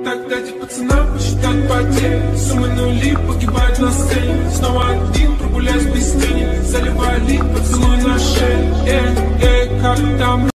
Так дайте пацанам посчитать потери. Суммы нули погибают на сцене. Снова один, прогуляюсь без тени. Заливаю лик, поцелуй